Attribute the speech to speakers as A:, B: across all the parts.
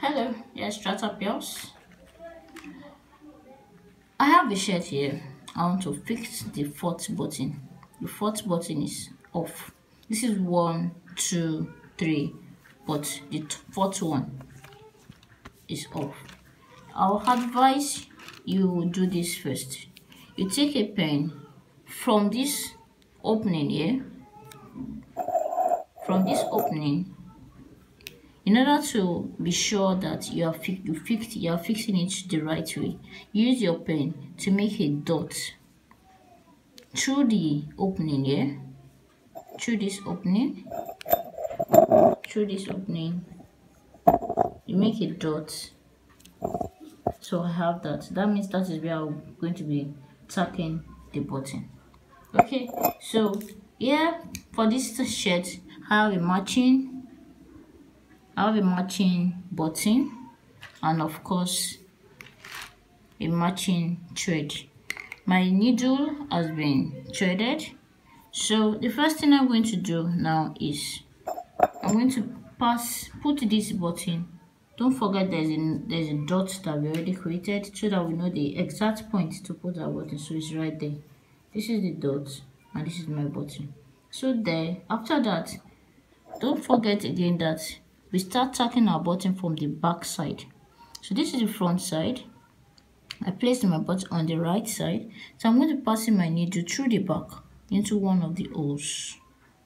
A: Hello, yes, Startup Girls. I have a shirt here. I want to fix the fourth button. The fourth button is off. This is one, two, three, but the fourth one is off. I'll advise you do this first. You take a pen from this opening here, from this opening, in order to be sure that you are fixing it the right way. Use your pen to make a dot through the opening here, through this opening, you make a dot. So I have that. That means that is where I'm going to be tacking the button. Okay, so here for this shirt, I have a matching button and of course a matching thread. My needle has been threaded, so the first thing I'm going to do now is I'm going to put this button. Don't forget there's a dot that we already created so that we know the exact point to put our button. So it's right there. This is the dot and this is my button. So there, after that, don't forget again that we start tacking our button from the back side. So this is the front side. I placed my button on the right side. So I'm going to pass in my needle through the back into one of the holes.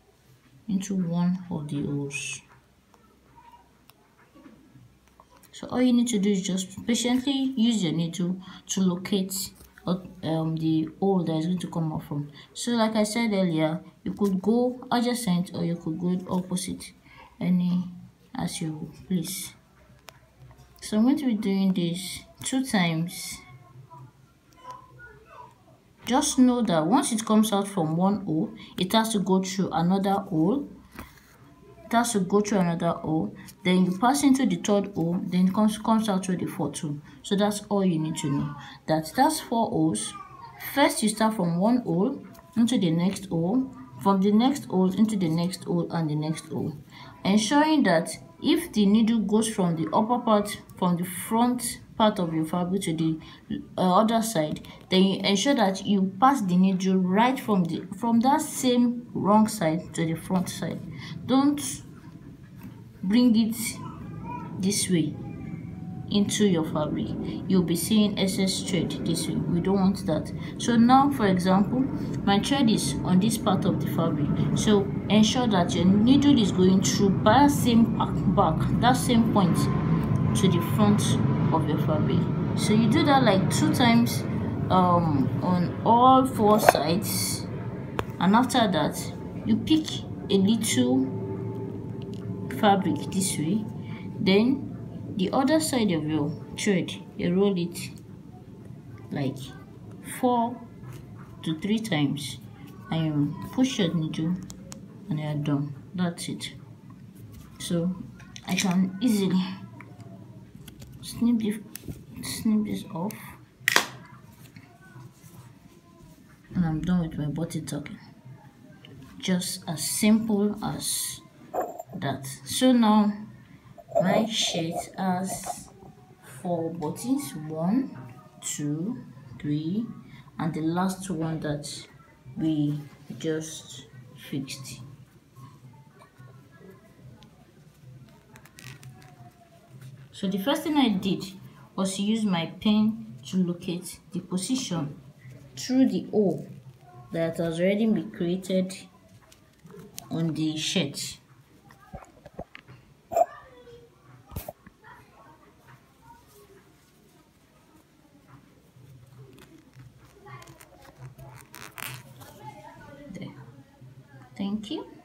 A: So all you need to do is just patiently use your needle to locate the hole that is going to come out from. So like I said earlier, you could go adjacent or you could go opposite, any as you please. So I'm going to be doing this 2 times. Just know that once it comes out from one hole, it has to go through another hole. Then you pass into the third hole, then it comes out through the fourth hole. So that's all you need to know. That's 4 holes. First you start from one hole into the next hole, from the next hole into the next hole and the next hole, ensuring that if the needle goes from the upper part, from the front part of your fabric to the other side, then you ensure that you pass the needle right from that same wrong side to the front side. Don't bring it this way into your fabric. You'll be seeing excess thread this way. We don't want that. So now, for example, my thread is on this part of the fabric, so ensure that your needle is going through by that same that same point to the front of your fabric. So you do that like 2 times on all 4 sides, and after that you pick a little fabric this way, then the other side of your thread, you roll it like 4 to 3 times and you push your needle and you're done. That's it. So I can easily snip this off and I'm done with my button tacking. Just as simple as that. So now my shirt has 4 buttons, 1, 2, 3, and the last one that we just fixed. So the first thing I did was to use my pen to locate the position through the hole that has already been created on the shirt. There. Thank you.